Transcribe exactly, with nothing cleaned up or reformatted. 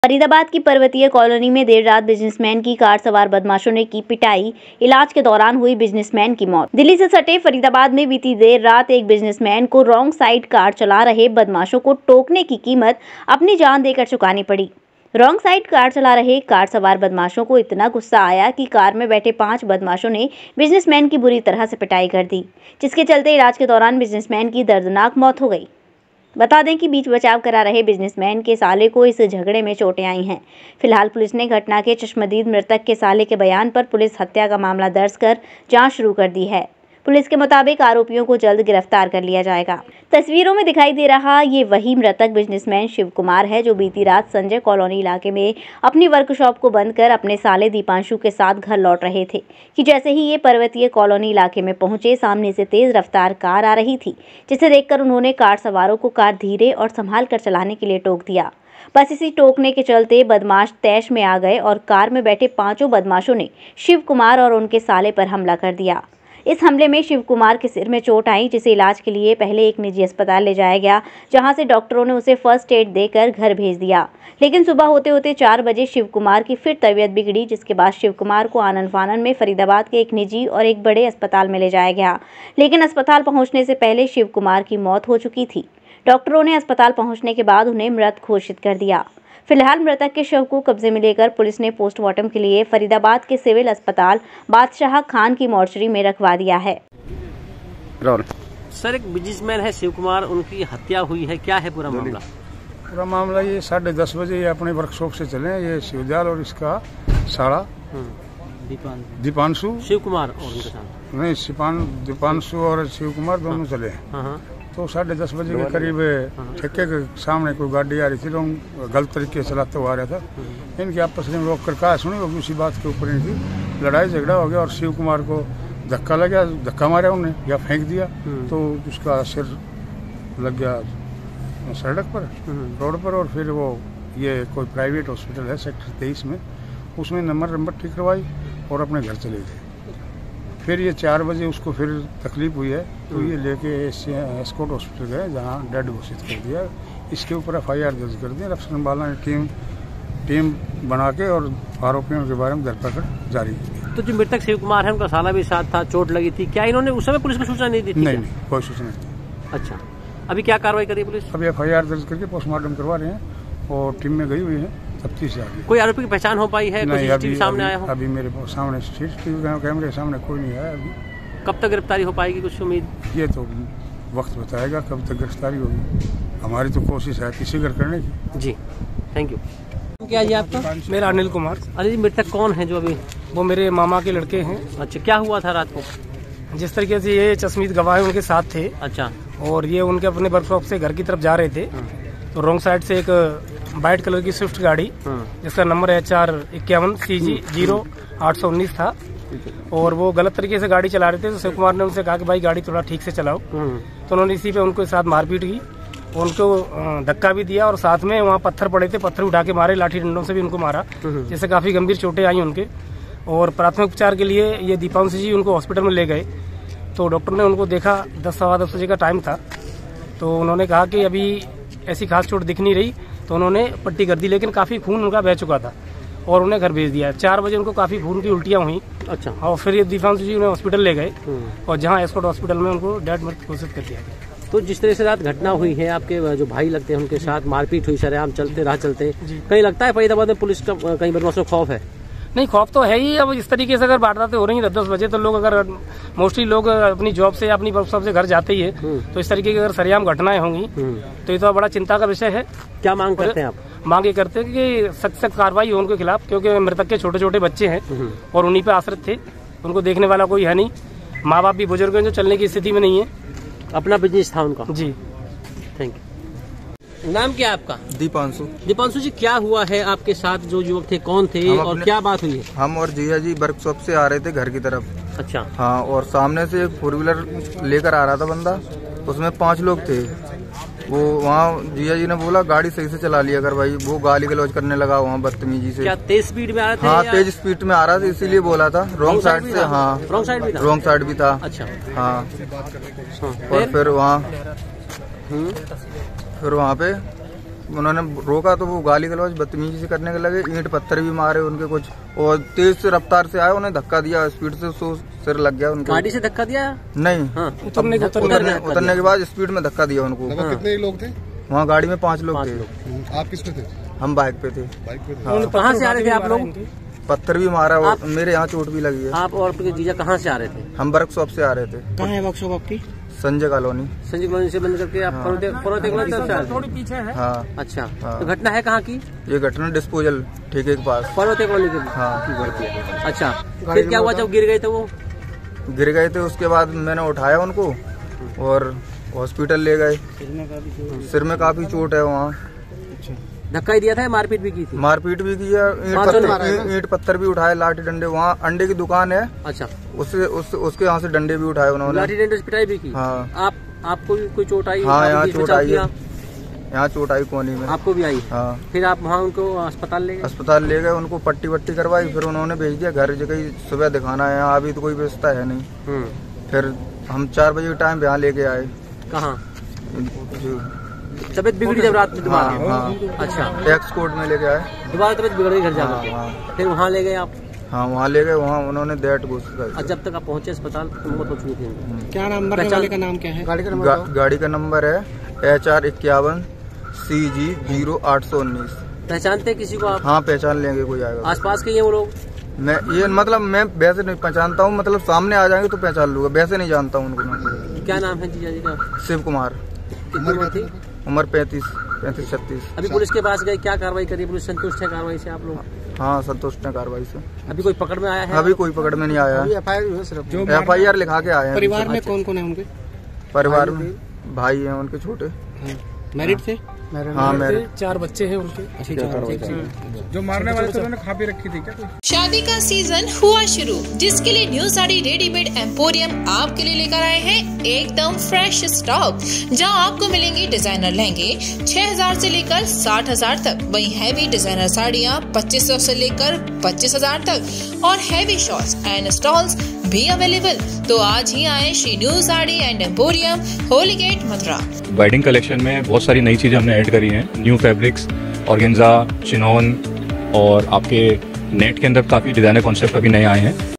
फरीदाबाद की पर्वतीय कॉलोनी में देर रात बिजनेसमैन की कार सवार बदमाशों ने की पिटाई। इलाज के दौरान हुई बिजनेसमैन की मौत। दिल्ली से सटे फरीदाबाद में बीती देर रात एक बिजनेसमैन को रॉन्ग साइड कार चला रहे बदमाशों को टोकने की कीमत अपनी जान देकर चुकानी पड़ी। रॉन्ग साइड कार चला रहे कार सवार बदमाशों को इतना गुस्सा आया कि कार में बैठे पांच बदमाशों ने बिजनेसमैन की बुरी तरह से पिटाई कर दी, जिसके चलते इलाज के दौरान बिजनेसमैन की दर्दनाक मौत हो गई। बता दें कि बीच बचाव करा रहे बिजनेसमैन के साले को इस झगड़े में चोटें आई हैं। फिलहाल पुलिस ने घटना के चश्मदीद मृतक के साले के बयान पर पुलिस हत्या का मामला दर्ज कर जांच शुरू कर दी है। पुलिस के मुताबिक आरोपियों को जल्द गिरफ्तार कर लिया जाएगा। तस्वीरों में दिखाई दे रहा ये वही मृतक बिजनेसमैन शिव कुमार है, जो बीती रात संजय कॉलोनी इलाके में अपनी वर्कशॉप को बंद कर अपने साले दीपांशु के साथ घर लौट रहे थे कि जैसे ही ये पर्वतीय कॉलोनी इलाके में पहुंचे, सामने से तेज रफ्तार कार आ रही थी, जिसे देखकर उन्होंने कार सवारों को कार धीरे और संभाल कर चलाने के लिए टोक दिया। बस इसी टोकने के चलते बदमाश तैश में आ गए और कार में बैठे पांचों बदमाशों ने शिव कुमार और उनके साले पर हमला कर दिया। इस हमले में शिव कुमार के सिर में चोट आई, जिसे इलाज के लिए पहले एक निजी अस्पताल ले जाया गया, जहां से डॉक्टरों ने उसे फर्स्ट एड देकर घर भेज दिया। लेकिन सुबह होते होते चार बजे शिव कुमार की फिर तबीयत बिगड़ी, जिसके बाद शिव कुमार को आनन फानन में फरीदाबाद के एक निजी और एक बड़े अस्पताल में ले जाया गया। लेकिन अस्पताल पहुंचने से पहले शिव कुमार की मौत हो चुकी थी। डॉक्टरों ने अस्पताल पहुंचने के बाद उन्हें मृत घोषित कर दिया। फिलहाल मृतक के शव को कब्जे में लेकर पुलिस ने पोस्टमार्टम के लिए फरीदाबाद के सिविल अस्पताल बादशाह खान की मोर्चरी में रखवा दिया है। सर, एक बिजनेसमैन है शिव कुमार, उनकी हत्या हुई है, क्या है पूरा मामला? पूरा मामला ये साढ़े दस बजे ये अपने वर्कशॉप से चले, ये शिवदयाल और इसका साड़ा दीपांशु शिव कुमार और उनके साथ नहीं शिपान दीपांशु और शिव कुमार दोनों चले। हाँ। तो साढ़े दस बजे के करीब ठेके के सामने कोई गाड़ी आ रही थी, लोग गलत तरीके से चलाते हुआ आ रहा था। इनकी आपस में रोक कर कहा सुनी, होगी उसी बात के ऊपर इनकी लड़ाई झगड़ा हो गया और शिव कुमार को धक्का लगा, धक्का मारा उन्हें या फेंक दिया, तो उसका सिर लग गया सड़क पर रोड पर। और फिर वो ये कोई प्राइवेट हॉस्पिटल है सेक्टर तेईस में, उसमें नंबर नंबर ठीक करवाई और अपने घर चले गए। फिर ये चार बजे उसको फिर तकलीफ हुई है, तो ये लेके एस्कॉर्ट हॉस्पिटल गए, जहाँ डेड घोषित कर दिया। इसके ऊपर एफ आई आर दर्ज कर दिया। रक्षण बाला ने टीम टीम बना के और आरोपियों के बारे में धरपकड़ जारी की। तो जो मृतक शिव कुमार है, उनका साला भी साथ था, चोट लगी थी, क्या इन्होंने उस समय पुलिस को सूचना नहीं दी थी? नहीं, नहीं, कोई सूचना नहीं। अच्छा, अभी क्या कार्रवाई करी पुलिस? अभी एफ आई आर दर्ज करके पोस्टमार्टम करवा रहे हैं और टीम में गई हुई है। तफ्तीश जारी। कोई आरोपी की पहचान हो पाई है? नहीं, अभी सामने आया हो? अभी मेरे सामने सीसीटीवी कैमरे के सामने कोई नहीं आया अभी। कब तक गिरफ्तारी हो पाएगी, कुछ उम्मीद? ये तो वक्त बताएगा कब तक गिरफ्तारी होगी। हमारी तो कोशिश है किसी घर करने की। जी, थैंक यू। क्या जी आपका? मेरा अनिल कुमार। अनिल, मृतक कौन है जो अभी? वो मेरे मामा के लड़के हैं। अच्छा, क्या हुआ था रात को? जिस तरीके से ये चश्मीद गवाह उनके साथ थे। अच्छा। और ये उनके अपने वर्कशॉप से घर की तरफ जा रहे थे, तो रॉन्ग साइड से एक व्हाइट कलर की स्विफ्ट गाड़ी, जिसका नंबर एच आर इक्यावन सी जी जीरो आठ सौ उन्नीस था, और वो गलत तरीके से गाड़ी चला रहे थे। तो शिव कुमार ने उनसे कहा कि भाई गाड़ी थोड़ा ठीक से चलाओ, तो उन्होंने इसी पे उनको साथ मारपीट की, उनको धक्का भी दिया और साथ में वहाँ पत्थर पड़े थे, पत्थर उठा के मारे, लाठी डंडों से भी उनको मारा, जिससे काफी गंभीर चोटें आई उनके। और प्राथमिक उपचार के लिए ये दीपांशु जी उनको हॉस्पिटल में ले गए, तो डॉक्टर ने उनको देखा, दस सवा दस बजे का टाइम था, तो उन्होंने कहा कि अभी ऐसी खास चोट दिख नहीं रही, तो उन्होंने पट्टी कर दी, लेकिन काफी खून उनका बह चुका था और उन्हें घर भेज दिया। चार बजे उनको काफी खून की उल्टियां हुई। अच्छा। और फिर ये दीपांशु जी उन्हें हॉस्पिटल ले गए और जहां एस्कॉर्ट हॉस्पिटल में उनको डेड मृत घोषित कर दिया गया। तो जिस तरह से रात घटना हुई है, आपके जो भाई लगते हैं उनके साथ मारपीट हुई, सरेआम चलते राह चलते, कहीं लगता है फरीदाबाद में पुलिस का कहीं बदमाशों को खौफ है? नहीं, खौफ तो है ही। अब इस तरीके से अगर वारदातें हो रही हैं दस दस बजे, तो लोग अगर मोस्टली लोग अपनी जॉब से या अपनी वर्कशॉप से घर जाते ही है, तो इस तरीके की अगर सरेआम घटनाएं होंगी तो ये तो बड़ा चिंता का विषय है। क्या मांग करते हैं आप? मांग ये करते हैं कि सख्त सख्त कार्रवाई हो उनके खिलाफ, क्योंकि मृतक के छोटे छोटे बच्चे हैं और उन्हीं पे आश्रित थे, उनको देखने वाला कोई है नहीं, माँ बाप भी बुजुर्ग हैं जो चलने की स्थिति में नहीं है। अपना बिजनेस था उनका। जी, थैंक यू। नाम क्या है आपका? दीपांशु। दीपांशु जी, क्या हुआ है आपके साथ? जो युवक थे कौन थे और क्या बात हुई है? हम और जिया जी वर्कशॉप से आ रहे थे घर की तरफ। अच्छा। हाँ, और सामने से एक फोर व्हीलर लेकर आ रहा था बंदा, उसमें पांच लोग थे। वो वहाँ जिया जी ने बोला गाड़ी सही से चला लिया कर भाई, वो गाली गलौज करने लगा वहाँ बदतमीजी से। क्या तेज स्पीड में आ रहे थे? हाँ, तेज स्पीड में आ रहा था, इसीलिए बोला था। रॉन्ग साइड से। हाँ, रॉन्ग साइड भी था। रॉन्ग साइड भी था। अच्छा। हाँ, और फिर वहाँ फिर वहाँ पे उन्होंने रोका तो वो गाली गलौज बदतमीजी से करने के लगे, ईंट पत्थर भी मारे उनके कुछ, और तेज से रफ्तार से आए, उन्हें धक्का दिया स्पीड से, तो सिर लग गया उनके। गाड़ी से धक्का दिया? नहीं, हाँ। उतरने के उतरने, उतरने के बाद स्पीड में धक्का दिया उनको। हाँ। कितने लोग थे वहाँ गाड़ी में? पांच लोग थे। आप किस पे थे? हम बाइक पे थे। बाइक पे थे। हाँ। कहाँ से आ रहे थे आप लोग? पत्थर भी मारा और मेरे यहाँ चोट भी लगी है। आप और आपके जीजा कहाँ से आ रहे थे? हम वर्कशॉप से आ रहे थे। कहाँ है वर्कशॉप आपकी? संजय कॉलोनी। संजय कॉलोनी से बंद करके आप पनौती कॉलोनी तरफ से आ रहे थे? थोड़ी पीछे है। हाँ। अच्छा, हाँ। तो घटना है कहाँ की? ये घटना डिस्पोजल ठेके के पास, पनौती कॉलोनी के। हाँ। अच्छा, फिर क्या हुआ जब गिर गए थे? वो गिर गए थे, उसके बाद मैंने उठाया उनको और हॉस्पिटल ले गए। सिर में काफी चोट है वहाँ। धक्का ही दिया था, मारपीट भी की थी? मारपीट भी की है, ईंट पत्थर, ईंट पत्थर भी उठाए, लाठी डंडे। वहाँ अंडे की दुकान है। अच्छा, उससे उस, उसके यहाँ से डंडे भी उठाए उन्होंने। लाठी डंडे से पिटाई भी की? हाँ। आप आपको भी कोई चोट आई? हाँ, यहाँ चोट आई है, यहाँ चोट आई कोनी में। आपको भी आई? हाँ। फिर आप वहाँ उनको अस्पताल ले गए? अस्पताल ले गए, उनको पट्टी वट्टी करवाई, फिर उन्होंने भेज दिया घर, जगह सुबह दिखाना है, यहाँ अभी तो कोई व्यवस्था है नहीं। फिर हम चार बजे टाइम पे यहाँ लेके आए। कहाँ? तबियत बिगड़ी जब रात में दोबारा? हाँ, हाँ। अच्छा, टैक्स कोर्ट में लेके आए। दोबारा तबियत बिगड़ गई घर जाकर? हाँ, हाँ। फिर वहाँ ले गए आप? हाँ, वहाँ ले गए, वहाँ उन्होंने डेट घोषित कर दी। जब तक आप पहुँचे अस्पताल तो मौत हो चुकी थी। क्या नाम, मरने वाले का नाम क्या है? गाड़ी का नंबर, गाड़ी का नंबर है एच आर इक्यावन सी जी जीरो आठ सौ उन्नीस। पहचानते किसी को आप? हाँ, पहचान लेंगे, कोई आएगा। आसपास के ही हैं वो लोग? मैं ये मतलब मैं वैसे नहीं पहचानता हूँ, मतलब सामने आ जाएंगे तो पहचान लूंगा, वैसे नहीं जानता हूँ उनको मैं। क्या नाम है जीजा जी का? शिव कुमार। कितनी उम्र थी? उम्र पैंतीस पैंतीस छत्तीस। अभी पुलिस के पास गए, क्या कार्रवाई करी? पुलिस संतुष्ट है कार्रवाई से आप लोग? हाँ, संतुष्ट है कार्रवाई से। अभी कोई पकड़ में आया है? अभी कोई पकड़ में नहीं आया। एफ आई आर लिखा के आए हैं। परिवार में कौन कौन है उनके? परिवार में भाई हैं उनके छोटे। मैरिड थे? हाँ, मेरे चार बच्चे हैं उनके। जो मारने वाले थे उन्होंने खा भी रखी थी क्या? शादी का सीजन हुआ शुरू, जिसके लिए न्यू साड़ी रेडीमेड एम्पोरियम आपके लिए लेकर आए हैं एकदम फ्रेश स्टॉक, जहां आपको मिलेंगे डिजाइनर लहंगे छह हज़ार से लेकर साठ हज़ार तक, वहीं हैवी डिजाइनर साड़ियां पच्चीस सौ से लेकर पच्चीस हज़ार तक, और हैवी शॉर्ट्स एंड स्टॉल्स भी अवेलेबल। तो आज ही आए Shri new sari and emporium, Holi gate, Mathura. Wedding collection में बहुत सारी नई चीजें हमने ऐड करी हैं, न्यू फैब्रिक्स, ऑर्गेन्जा, चिनॉन, और आपके नेट के अंदर काफी डिजाइनर कॉन्सेप्ट अभी नए आए हैं।